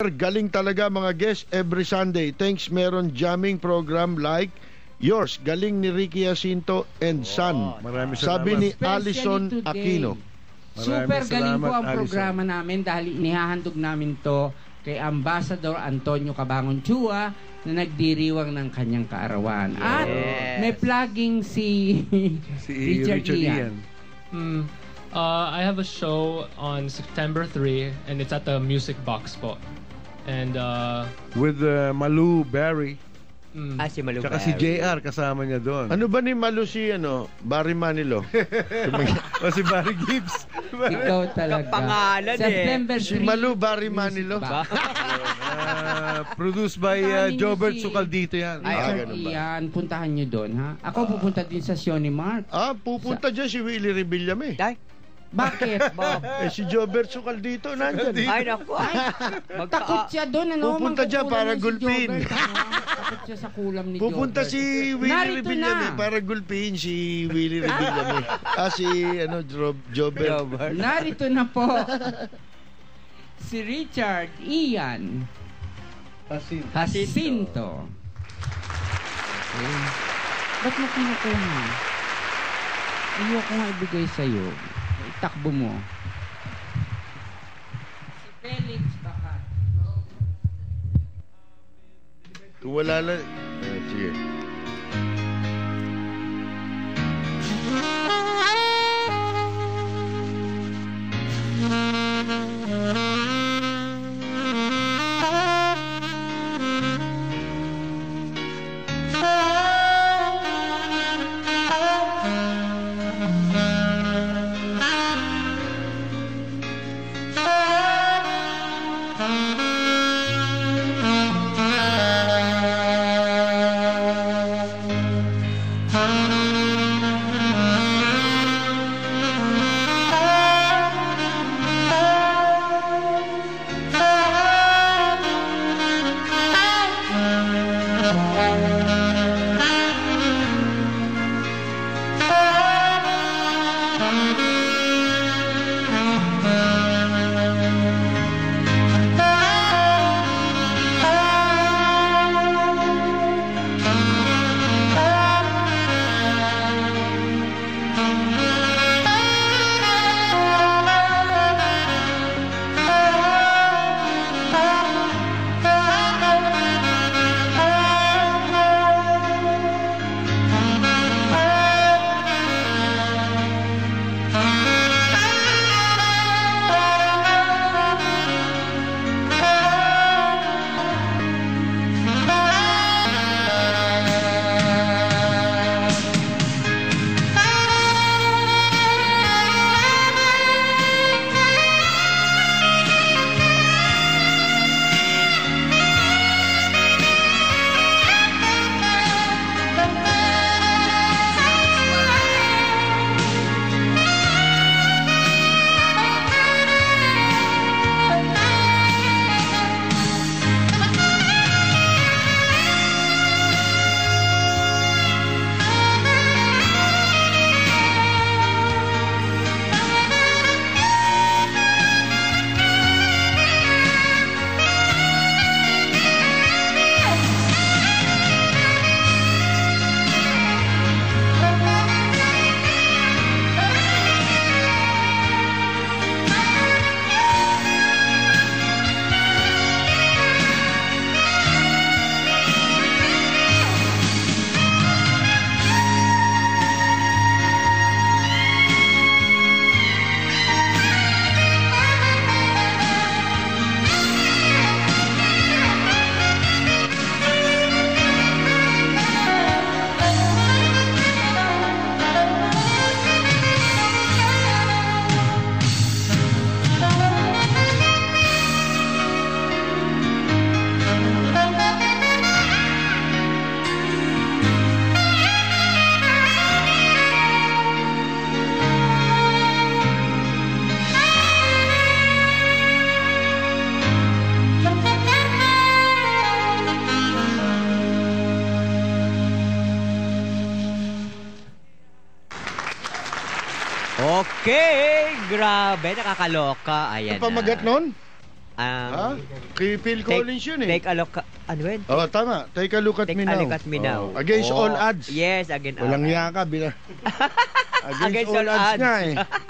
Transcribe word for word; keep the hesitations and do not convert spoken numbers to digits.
Galing talaga mga guests every Sunday. Thanks, meron jamming program like yours. Galing ni Riki, Jacinto and Son. Maraming Sabi salamat. ni Alison Aquino. Super Maraming galing po salamat, ang programa namin dahil inihahandog namin to kay Ambassador Antonio Cabangon Chua na nagdiriwang ng kanyang kaarawan. Yes. At may plugging si, Si Richard, Richard Ian. Ian. Mm, uh, I have a show on September third and it's at the Music Box po. And uh, With uh, Malu Barry. mm, Ah, si Malu Tsaka si J R kasama niya doon. Ano ba ni Malu si ano, Barry Manilo? O si Barry Gibbs. Ikaw talaga. Kapangalan eh. September Si three. Malu Barry Manilo. Ba- Uh, produced by uh, Puntahan Jobert niyo si- Sukaldito yan. Ay, Ah, Richard ganun ba? Ian, puntahan nyo doon, ha? Ako pupunta din sa show ni Mark. Ah, pupunta dyan si Willie Revillame eh. Ay, Bakit? Eh si Jobert Sukaldito nandyan. ay naku. Ay, Magka- takot siya doon, ano? Pupunta dyan mangkukulam para na si gulpin. Jobert, ano? Takot siya sa kulam ni Pupunta Jobert. si Willie Narito Revillame na. para gulpin si Willie Revillame. Ah, si ano, Job, Jobert. Jobert. Narito na po si Richard Ian Jacinto. Okay. Ba't mo kinukuha? Ayoko nga ibigay sa'yo. Itakbo mo. Si Felix baka. Kung wala lang. Eh, sige. Okay, grabe, nakakaloka. Ayan Ang pamagat na. nun? Ha? Um, Kay Phil take, Collins yun eh. take a look, ano yun? Oh, tama. Take a look at Take me a now. look at me now. Oh, against Oh, all odds. Yes, against all Walang odds. yaka. Bila... Against, Against all all odds odds. nga eh.